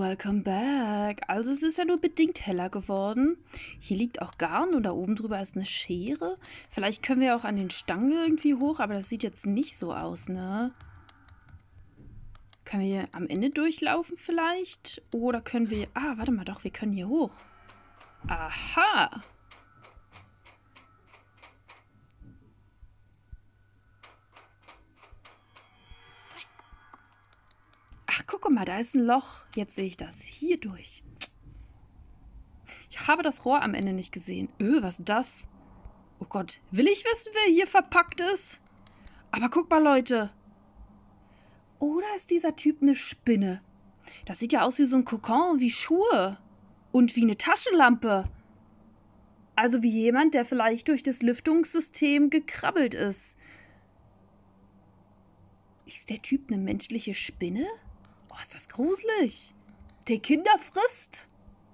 Welcome back. Also es ist ja nur bedingt heller geworden. Hier liegt auch Garn und da oben drüber ist eine Schere. Vielleicht können wir auch an den Stangen irgendwie hoch, aber das sieht jetzt nicht so aus, ne? Können wir hier am Ende durchlaufen vielleicht? Oder können wir... Ah, warte mal doch, wir können hier hoch. Aha! Ach, guck mal, da ist ein Loch. Jetzt sehe ich das. Hier durch. Ich habe das Rohr am Ende nicht gesehen. Was ist das? Oh Gott, will ich wissen, wer hier verpackt ist? Aber guck mal, Leute. Oder ist dieser Typ eine Spinne? Das sieht ja aus wie so ein Kokon, wie Schuhe. Und wie eine Taschenlampe. Also wie jemand, der vielleicht durch das Lüftungssystem gekrabbelt ist. Ist der Typ eine menschliche Spinne? Oh, ist das gruselig. Der Kinder frisst.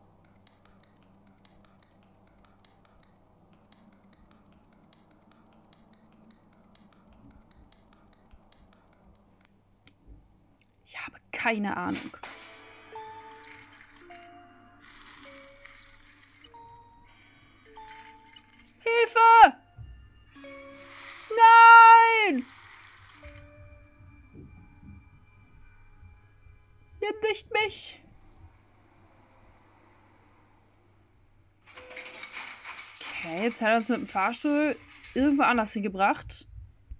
Ich habe keine Ahnung. Hilfe! Nein! Nimm nicht mich! Okay, jetzt hat er uns mit dem Fahrstuhl irgendwo anders hingebracht.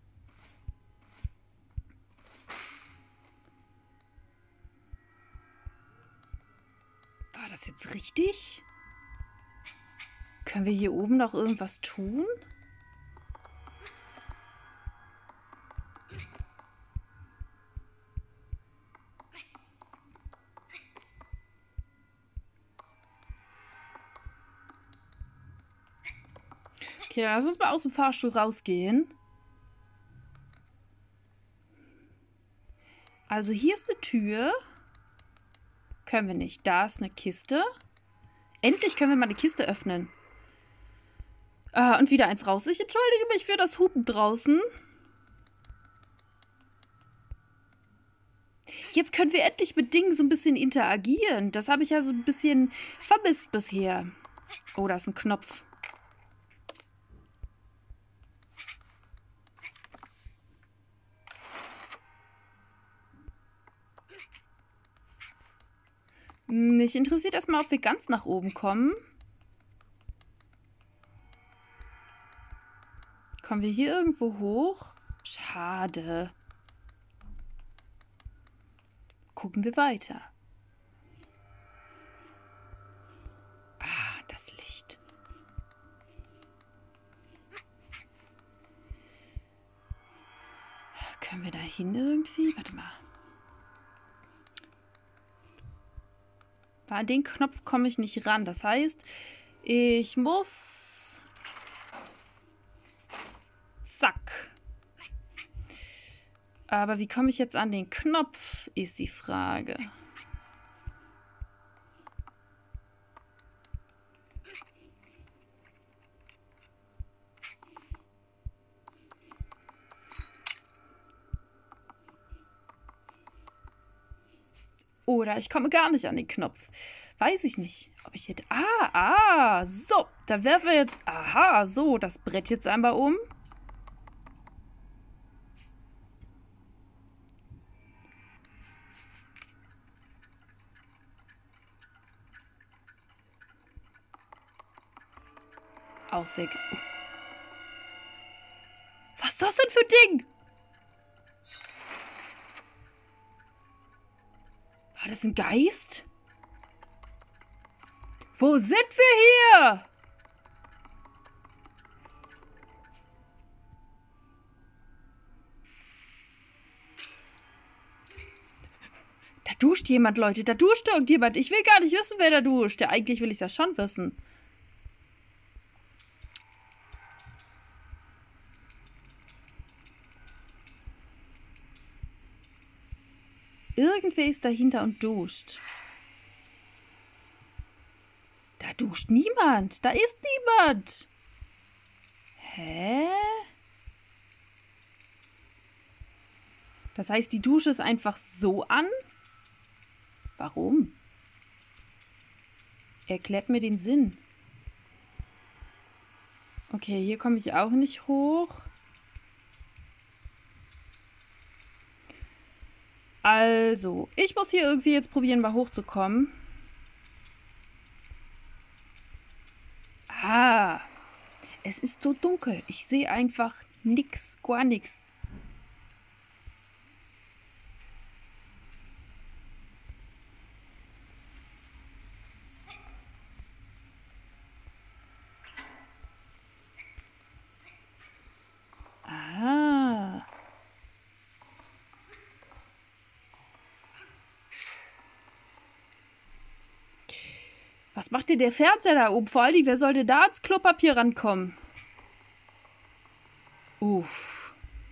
War das jetzt richtig? Können wir hier oben noch irgendwas tun? Okay, dann lass uns mal aus dem Fahrstuhl rausgehen. Also hier ist eine Tür. Können wir nicht. Da ist eine Kiste. Endlich können wir mal eine Kiste öffnen. Und wieder eins raus. Ich entschuldige mich für das Hupen draußen. Jetzt können wir endlich mit Dingen so ein bisschen interagieren. Das habe ich ja so ein bisschen vermisst bisher. Oh, da ist ein Knopf. Mich interessiert erstmal, ob wir ganz nach oben kommen. Kommen wir hier irgendwo hoch? Schade. Gucken wir weiter. Ah, das Licht. Können wir da hin irgendwie? Warte mal. An den Knopf komme ich nicht ran. Das heißt, ich muss... Zack. Aber wie komme ich jetzt an den Knopf, ist die Frage. Oder ich komme gar nicht an den Knopf. Weiß ich nicht, ob ich hätte... So. Da werfen wir jetzt... Aha, so, das Brett jetzt einmal um. Auch sehr... Was ist das denn für ein Ding? War das ein Geist? Wo sind wir hier? Da duscht jemand, Leute. Da duscht irgendjemand. Ich will gar nicht wissen, wer da duscht. Ja, eigentlich will ich das schon wissen. Irgendwer ist dahinter und duscht. Da duscht niemand. Da ist niemand. Hä? Das heißt, die Dusche ist einfach so an? Warum? Erklärt mir den Sinn. Okay, hier komme ich auch nicht hoch. Also, ich muss hier irgendwie jetzt probieren, mal hochzukommen. Ah, es ist so dunkel. Ich sehe einfach nix, gar nix. Ah. Was macht denn der Fernseher da oben? Vor allem, wer sollte da ans Klopapier rankommen? Uff.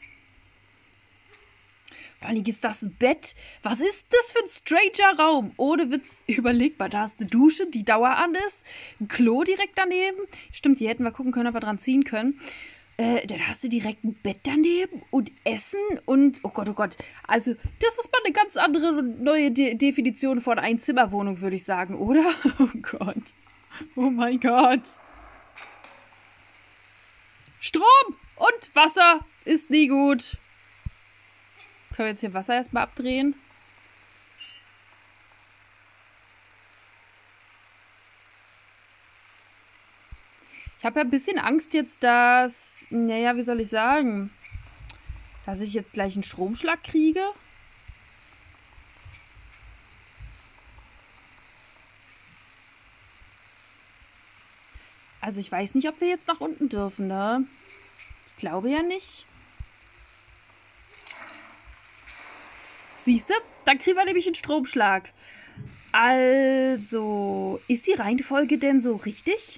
Vor allem ist das ein Bett. Was ist das für ein stranger Raum? Ohne Witz, überlegbar. Da ist eine Dusche, die Dauer an ist. Ein Klo direkt daneben. Stimmt, hier hätten wir gucken können, ob wir dran ziehen können. Dann hast du direkt ein Bett daneben und Essen und, oh Gott. Also, das ist mal eine ganz andere neue Definition von Einzimmerwohnung, würde ich sagen, oder? Oh Gott. Oh mein Gott. Strom und Wasser ist nie gut. Können wir jetzt hier Wasser erstmal abdrehen? Ich habe ja ein bisschen Angst jetzt, dass, naja, wie soll ich sagen, dass ich jetzt gleich einen Stromschlag kriege. Also ich weiß nicht, ob wir jetzt nach unten dürfen, ne? Ich glaube ja nicht. Siehst du? Dann kriegen wir nämlich einen Stromschlag. Also, ist die Reihenfolge denn so richtig?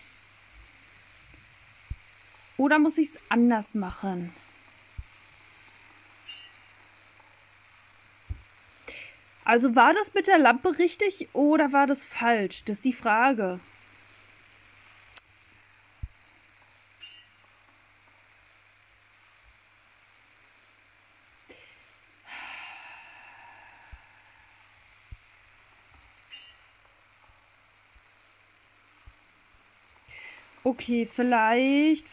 Oder muss ich es anders machen? Also war das mit der Lampe richtig oder war das falsch? Das ist die Frage. Okay, vielleicht.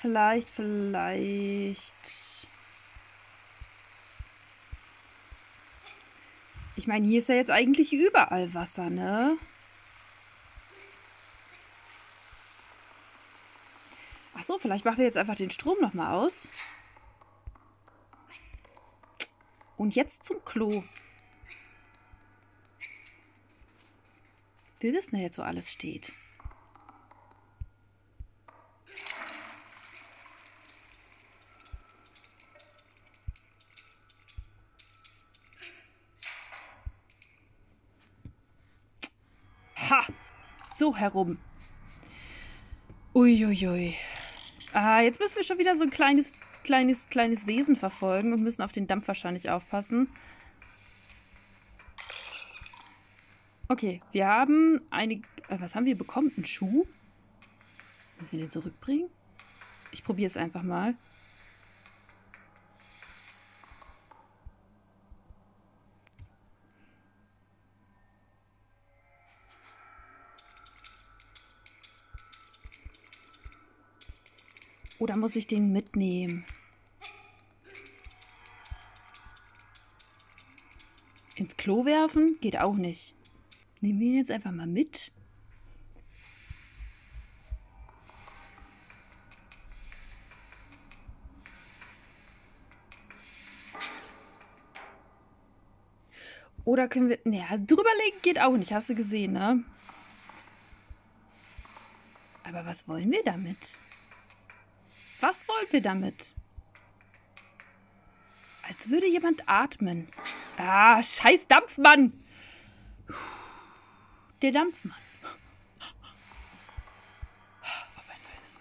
Ich meine, hier ist ja jetzt eigentlich überall Wasser, ne? Ach so, vielleicht machen wir jetzt einfach den Strom nochmal aus. Und jetzt zum Klo. Wir wissen ja jetzt, wo alles steht. Ha! So herum. Uiuiui. Ah, jetzt müssen wir schon wieder so ein kleines Wesen verfolgen und müssen auf den Dampf wahrscheinlich aufpassen. Okay, wir haben eine... was haben wir bekommen? Einen Schuh? Müssen wir den zurückbringen? Ich probiere es einfach mal. Oder muss ich den mitnehmen? Ins Klo werfen? Geht auch nicht. Nehmen wir ihn jetzt einfach mal mit? Oder können wir... Naja, drüberlegen geht auch nicht. Hast du gesehen, ne? Aber was wollen wir damit? Was wollen wir damit? Als würde jemand atmen. Ah, scheiß Dampfmann! Der Dampfmann. Auf ein neues.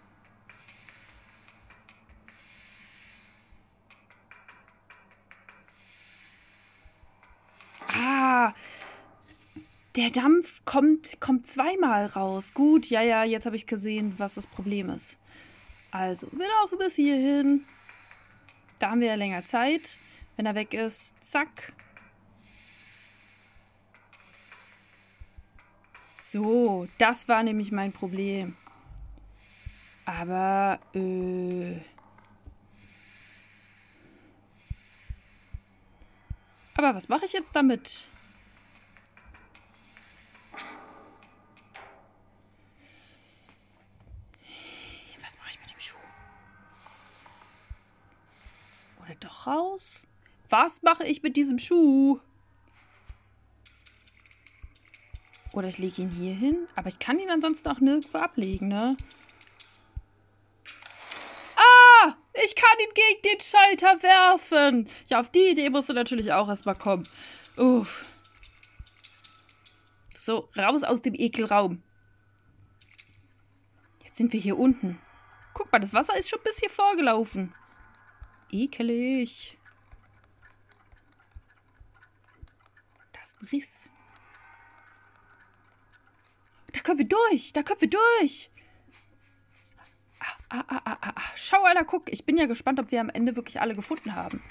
Ah, der Dampf kommt zweimal raus. Gut, ja, jetzt habe ich gesehen, was das Problem ist. Also, wir laufen bis hierhin. Da haben wir ja länger Zeit. Wenn er weg ist, zack. So, das war nämlich mein Problem. Aber, Aber was mache ich jetzt damit? Was mache ich mit dem Schuh? Oder doch raus? Was mache ich mit diesem Schuh? Oder ich lege ihn hier hin. Aber ich kann ihn ansonsten auch nirgendwo ablegen, ne? Ah! Ich kann ihn gegen den Schalter werfen. Ja, auf die Idee musst du natürlich auch erstmal kommen. Uff. So, raus aus dem Ekelraum. Jetzt sind wir hier unten. Guck mal, das Wasser ist schon bis hier vorgelaufen. Ekelig. Da ist ein Riss. Da können wir durch. Da können wir durch. Schau, Alter, guck. Ich bin ja gespannt, ob wir am Ende wirklich alle gefunden haben.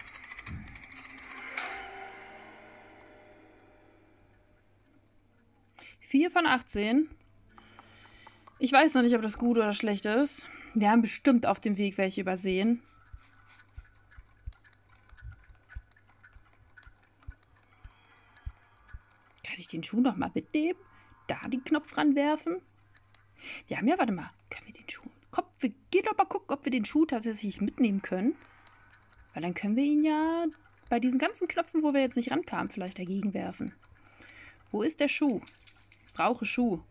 Vier von 18. Ich weiß noch nicht, ob das gut oder schlecht ist. Wir haben bestimmt auf dem Weg welche übersehen. Kann ich den Schuh noch mal mitnehmen? Da den Knopf ranwerfen? Wir haben ja, warte mal. Können wir den Schuh... Komm, wir gehen doch mal gucken, ob wir den Schuh tatsächlich mitnehmen können. Weil dann können wir ihn ja bei diesen ganzen Knöpfen, wo wir jetzt nicht rankamen, vielleicht dagegen werfen. Wo ist der Schuh? Ich brauche Schuh.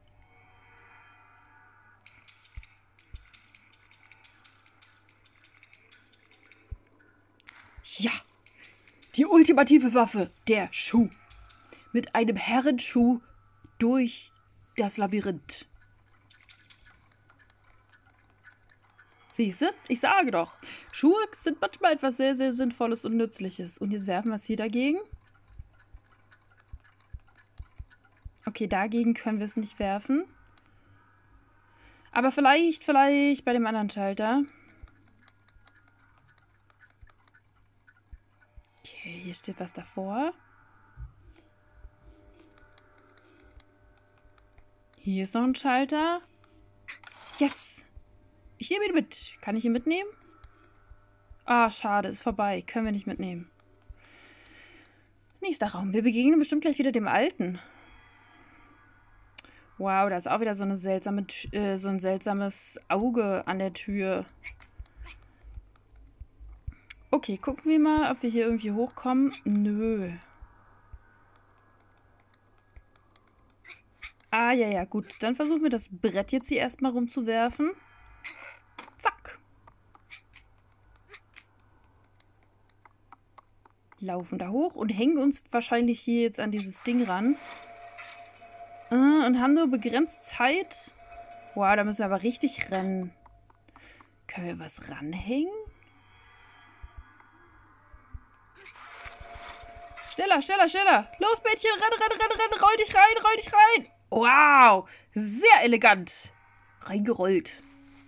Ja, die ultimative Waffe, der Schuh. Mit einem Herrenschuh durch das Labyrinth. Siehst du? Ich sage doch, Schuhe sind manchmal etwas sehr, sehr Sinnvolles und Nützliches. Und jetzt werfen wir es hier dagegen. Okay, dagegen können wir es nicht werfen. Aber vielleicht bei dem anderen Schalter. Okay, hier steht was davor. Hier ist noch ein Schalter. Yes! Ich nehme ihn mit. Kann ich ihn mitnehmen? Ah, schade, ist vorbei. Können wir nicht mitnehmen. Nächster Raum. Wir begegnen bestimmt gleich wieder dem Alten. Wow, da ist auch wieder so eine seltsame, so ein seltsames Auge an der Tür. Okay, gucken wir mal, ob wir hier irgendwie hochkommen. Nö. Ah, ja, gut. Dann versuchen wir das Brett jetzt hier erstmal rumzuwerfen. Zack. Laufen da hoch und hängen uns wahrscheinlich hier jetzt an dieses Ding ran. Und haben nur begrenzt Zeit. Wow, da müssen wir aber richtig rennen. Können wir was ranhängen? Schneller, schneller, schneller. Los, Mädchen, renn, roll dich rein, roll dich rein. Wow, sehr elegant. Reingerollt.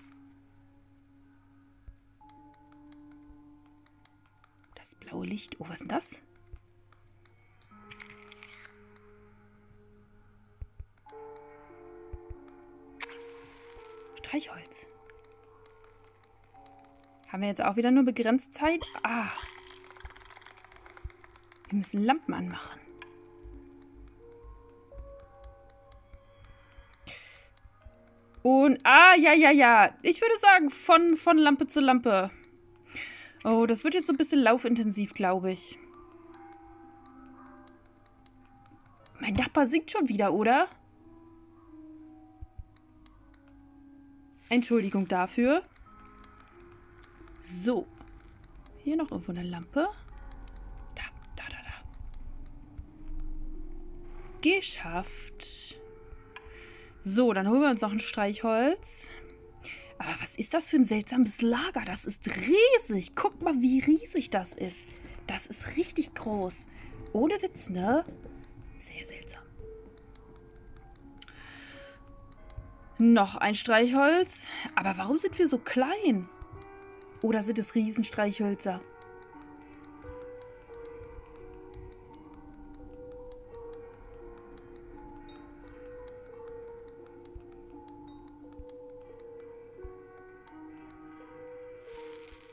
Das blaue Licht. Oh, was ist denn das? Streichholz. Haben wir jetzt auch wieder nur begrenzt Zeit? Ah. Wir müssen Lampen anmachen. Und, ja. Ich würde sagen, von Lampe zu Lampe. Oh, das wird jetzt so ein bisschen laufintensiv, glaube ich. Mein Nachbar singt schon wieder, oder? Entschuldigung dafür. So. Hier noch irgendwo eine Lampe. Da. Geschafft. So, dann holen wir uns noch ein Streichholz. Aber was ist das für ein seltsames Lager? Das ist riesig. Guck mal, wie riesig das ist. Das ist richtig groß. Ohne Witz, ne? Sehr seltsam. Noch ein Streichholz. Aber warum sind wir so klein? Oder sind es Riesenstreichhölzer?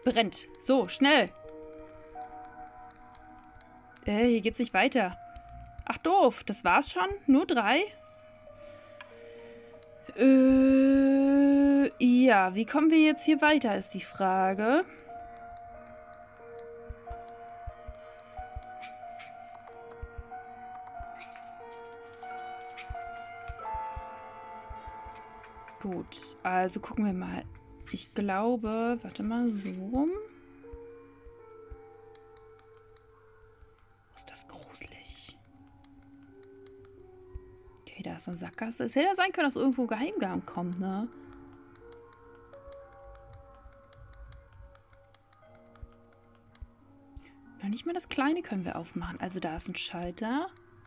brennt. So, schnell. Hier geht's nicht weiter. Ach doof, das war's schon? Nur 3? Ja, wie kommen wir jetzt hier weiter, ist die Frage. Gut, also gucken wir mal. Ich glaube, warte mal, so rum. Ist das gruselig. Okay, da ist eine Sackgasse. Es hätte ja sein können, dass irgendwo ein Geheimgang kommt, ne? Noch nicht mal das Kleine können wir aufmachen. Also da ist ein Schalter.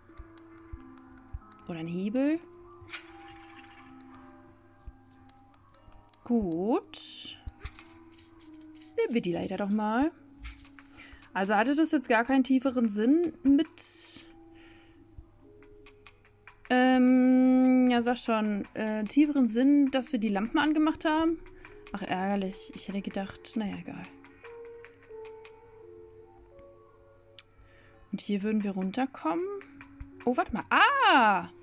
Oder ein Hebel. Gut. Nehmen wir die Leiter doch mal. Also hatte das jetzt gar keinen tieferen Sinn mit... ja, sag schon. Tieferen Sinn, dass wir die Lampen angemacht haben? Ach, ärgerlich. Ich hätte gedacht, naja, egal. Und hier würden wir runterkommen. Oh, warte mal. Ah!